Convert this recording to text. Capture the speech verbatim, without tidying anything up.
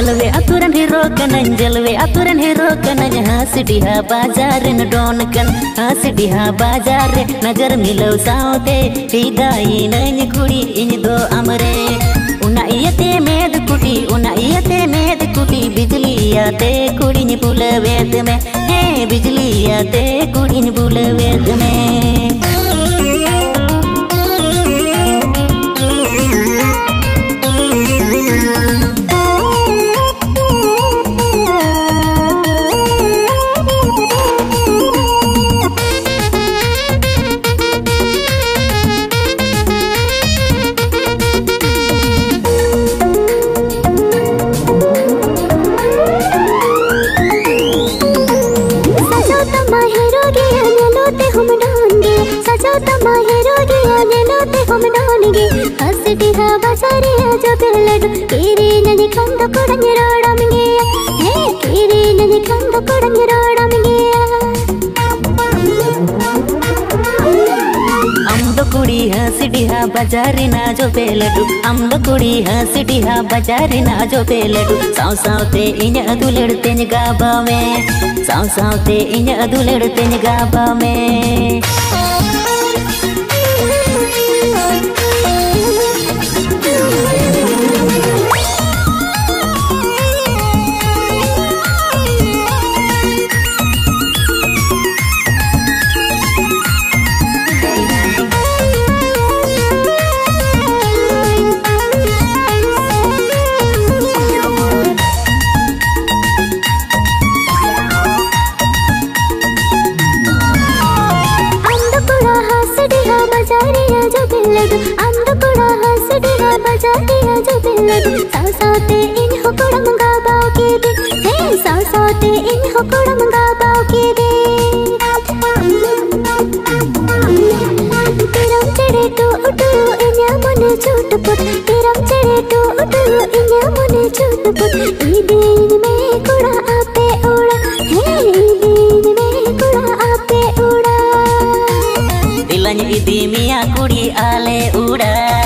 जलवे अतुरन हीरो कनन जलवे अतुरन हीरो कनन हासिडिहा बाजार न डोन कन हासिडिहा बाजार नजर मिलो साउते हिगाई नन कुड़ी इन दो अमरे उना इयते मेद कुटी उना इयते मेद कुटी बिजली आते कुड़ी नि बुलवेद में हे बिजली आते कुड़ी नि बुलवेद में हासिडिहा बाजारे जो पिल्लडु कीरी ननी कंद कुडंगे रोडमिगे हे कीरी ननी कंद कुडंगे रोडमिगे अम्ब कुड़ी हासिडिहा बाजारे ना जो पिल्लडु अम्ब कुड़ी हासिडिहा बाजारे ना जो पिल्लडु साव सावते इन्या दुलड़ते गाबा में साव सावते इन्या दुलड़ते गाबा में साव सावते इन होकोड़ा मंगा बाव के दे हे साव सावते इन होकोड़ा मंगा बाव के दे तिरम चढ़े तो उठो इन्या मने छूट पुट तिरम चढ़े तो उठो इन्या मने छूट पुट ई दिन में कुड़ा आपे उड़ा हे ई दिन में कुड़ा आपे उड़ा दिलंज इदी मिया कुड़ी आले उड़ा